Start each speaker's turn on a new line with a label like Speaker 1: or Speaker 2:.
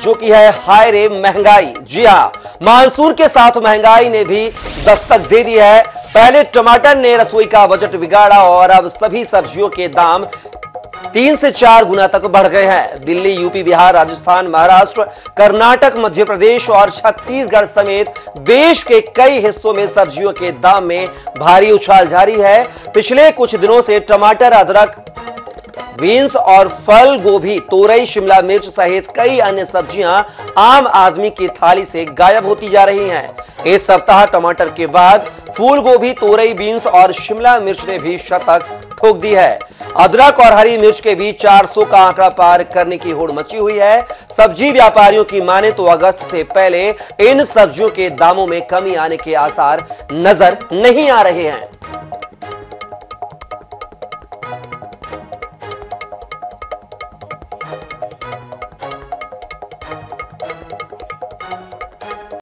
Speaker 1: जो कि है हाय रे महंगाई। जी हां, मानसून के साथ महंगाई ने भी दस्तक दे दी है। पहले टमाटर ने रसोई का बजट बिगाड़ा और अब सभी सब्जियों के दाम 3 से 4 गुना तक बढ़ गए हैं। दिल्ली, यूपी, बिहार, राजस्थान, महाराष्ट्र, कर्नाटक, मध्य प्रदेश और छत्तीसगढ़ समेत देश के कई हिस्सों में सब्जियों के दाम में भारी उछाल जारी है। पिछले कुछ दिनों से टमाटर, अदरक, बीन्स और फल गोभी, तोरई, शिमला मिर्च सहित कई अन्य सब्जियां आम आदमी की थाली से गायब होती जा रही हैं। इस सप्ताह टमाटर के बाद फूल गोभी, तोरई, बीन्स और शिमला मिर्च ने भी शतक ठोक दी है। अदरक और हरी मिर्च के बीच 400 का आंकड़ा पार करने की होड़ मची हुई है। सब्जी व्यापारियों की माने तो अगस्त से पहले इन सब्जियों के दामों में कमी आने के आसार नजर नहीं आ रहे हैं।